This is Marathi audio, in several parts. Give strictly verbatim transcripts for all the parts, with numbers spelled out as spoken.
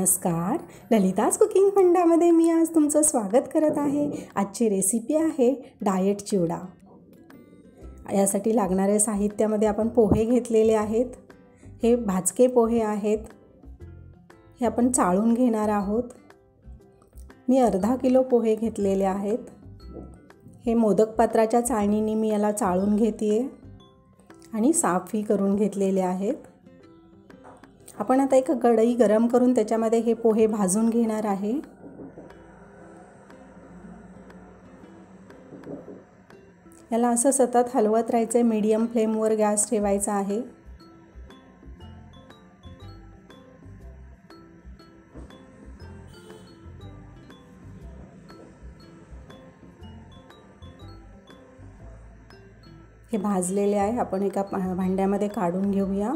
नमस्कार, ललिताज कुकिंग फंडामध्ये मी आज तुमचं स्वागत करत आहे। आजची रेसिपी आहे डाएट चिवडा। यासाठी लागणारे साहित्यामध्ये आपण पोहे घेतलेले आहेत। हे भाजके पोहे आहेत। हे आपण चाळून घेणार आहोत। मी अर्धा किलो पोहे घेतलेले आहेत। हे मोदक पात्राच्या चाळणीने मी याला चाळून घेते आणि साफही करून घेतलेले आहेत। आपण आता एक कढई गरम करून त्याच्यामध्ये हे पोहे भाजून घेणार आहे। याला असं सतत हलवत राहायचे, मीडियम फ्लेमवर गॅस ठेवायचा आहे। हे भाजलेले आहे, आपण एका भांड्यामध्ये काढून घेऊया।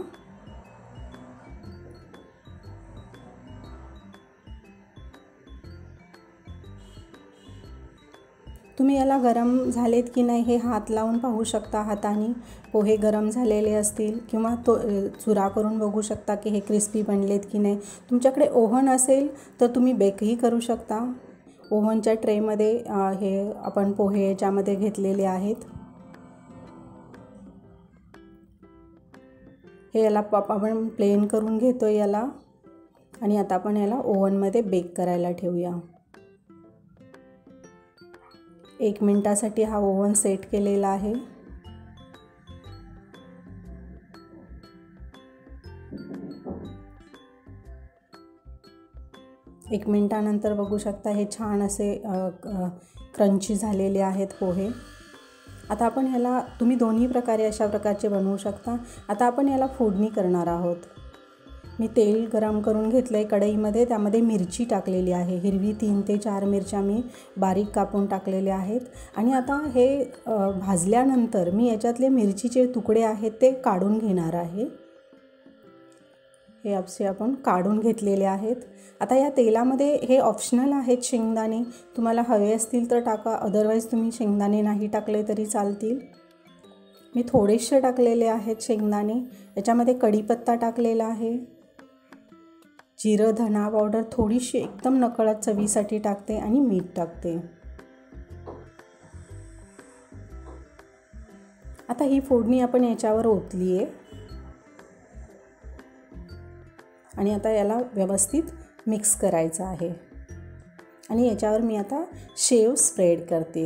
तुम्ही याला गरम झालेत की नाही हे हात लावून पाहू शकता। हाताने पोहे गरम झालेले असतील किंवा तो चुरा करून बघू शकता की हे क्रिस्पी बनलेत की नाही। तुमच्याकडे ओव्हन असेल तर तुम्ही बेकही करू शकता। ओव्हनच्या ट्रेमध्ये हे आपण पोहे याच्यामध्ये घेतलेले आहेत। हे याला आपण प्लेन करून घेतो याला आणि आता आपण याला ओव्हनमध्ये बेक करायला ठेवूया। एक मिनिटासाठी हा ओव्हन सेट केलेला आहे। एक मिनिटानंतर बघू शकता हे छान असे क्रंची झालेले आहेत पोहे। आता आपण ह्याला तुम्ही दोन्ही प्रकारे अशा प्रकारचे बनवू शकता। आता आपण याला फोडणी करणार आहोत। मी तेल गरम करून घेतलं आहे कढईमध्ये, त्यामध्ये मिरची टाकलेली आहे। हिरवी तीन ते चार मिरच्या मी बारीक कापून टाकलेल्या आहेत। आणि आता हे भाजल्यानंतर मी याच्यातले मिरचीचे तुकडे आहेत ते काढून घेणार आहे। हे असे आपण काढून घेतलेले आहेत। आता या तेलामध्ये हे ऑप्शनल आहेत शेंगदाणे, तुम्हाला हवे असतील तर टाका, अदरवाईज तुम्ही शेंगदाणे नाही टाकले तरी चालतील। मी थोडेसे टाकलेले आहेत शेंगदाणे। याच्यामध्ये कढीपत्ता टाकलेला आहे, जिरं, धना पावडर थोडीशी एकदम नकळत चवीसाठी टाकते आणि मीठ टाकते। आता ही फोडणी आपण याच्यावर ओतली आहे आणि आता याला व्यवस्थित मिक्स करायचं आहे आणि याच्यावर मी आता शेव स्प्रेड करते।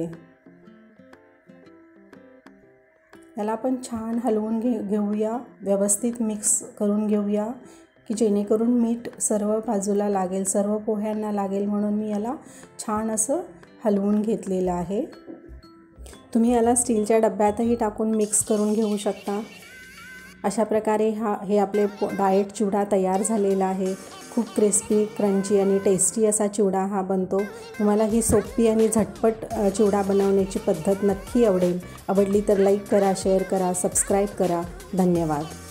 याला आपण छान हलवून घे घेऊया व्यवस्थित मिक्स करून घेऊया की जेणेकरून मीठ सर्व बाजूला लागेल, सर्व पोह्यांना लागेल, म्हणून मी याला छान असं हलवून घेतलेलं आहे। तुम्ही याला स्टीलच्या डब्यातही टाकून मिक्स करून घेऊ शकता। अशा प्रकारे हा हे आपले डाएट चिवडा तयार झालेला आहे। खूप क्रिस्पी, क्रंची आणि टेस्टी असा चिवडा हा बनतो। तुम्हाला ही सोपी आणि झटपट चिवडा बनवण्याची पद्धत नक्की आवडेल। आवडली तर लाईक करा, शेअर करा, सबस्क्राईब करा। धन्यवाद।